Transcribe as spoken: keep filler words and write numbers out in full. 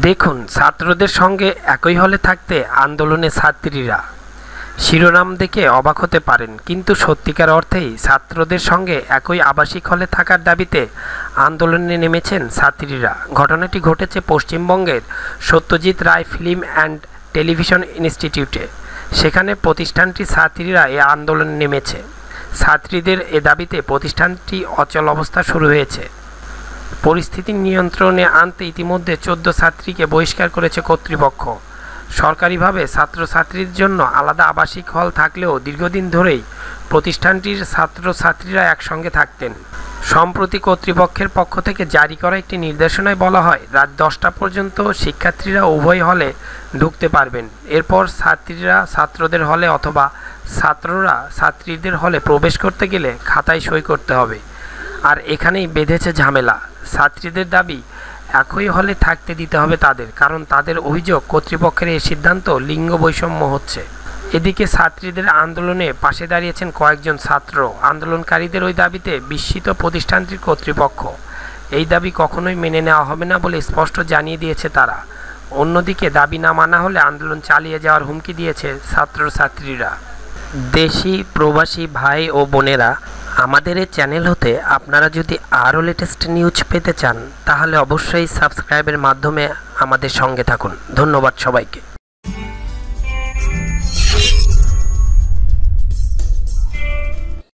দেখুন, ছাত্রদের সঙ্গে একই হলে থাকতে আন্দোলনে ছাত্রীরা। শিরোনাম দেখে অবাক হতে পারেন, কিন্তু সত্যিকার অর্থেই ছাত্রদের সঙ্গে একই আবাসিক হলে থাকার দাবিতে আন্দোলনে নেমেছেন ছাত্রীরা। ঘটনাটি ঘটেছে পশ্চিমবঙ্গের Satyajit Ray film and television ইনস্টিটিউটে। সেখানে প্রতিষ্ঠানটি ছাত্রীরা এ আন্দোলনে নেমেছে। ছাত্রীদের এ দাবিতে প্রতিষ্ঠানটি অচল অবস্থা শুরু হয়েছে। পরিস্থিতি নিয়ন্ত্রণে আনতে ইতিমধ্যে চোদ্দ ছাত্রীকে বহিষ্কার করেছে কর্তৃপক্ষ। সরকারিভাবে ছাত্রছাত্রীর জন্য আলাদা আবাসিক হল থাকলেও দীর্ঘদিন ধরেই প্রতিষ্ঠানটির ছাত্রছাত্রীরা একসঙ্গে থাকতেন। সম্প্রতি কর্তৃপক্ষের পক্ষ থেকে জারি করা একটি নির্দেশনায় বলা হয়, রাত দশটা পর্যন্ত শিক্ষার্থীরা উভয় হলে ঢুকতে পারবেন। এরপর ছাত্রীরা ছাত্রদের হলে অথবা ছাত্ররা ছাত্রীদের হলে প্রবেশ করতে গেলে খাতায় সই করতে হবে। আর এখানেই বেঁধেছে ঝামেলা। ছাত্রীদের দাবি একই হলে থাকতে দিতে হবে তাদের, কারণ তাদের অভিযোগ কর্তৃপক্ষের এই সিদ্ধান্ত লিঙ্গ বৈষম্য হচ্ছে। এদিকে ছাত্রীদের আন্দোলনে পাশে দাঁড়িয়েছেন কয়েকজন ছাত্র। আন্দোলনকারীদের ওই দাবিতে বিস্মিত প্রতিষ্ঠানটির কর্তৃপক্ষ। এই দাবি কখনোই মেনে নেওয়া হবে না বলে স্পষ্ট জানিয়ে দিয়েছে তারা। অন্যদিকে দাবি না মানা হলে আন্দোলন চালিয়ে যাওয়ার হুমকি দিয়েছে ছাত্রছাত্রীরা। দেশি প্রবাসী ভাই ও বোনেরা, আমাদের এই চ্যানেল হতে আপনারা যদি আরও লেটেস্ট নিউজ পেতে চান তাহলে অবশ্যই সাবস্ক্রাইবের মাধ্যমে আমাদের সঙ্গে থাকুন। ধন্যবাদ সবাইকে।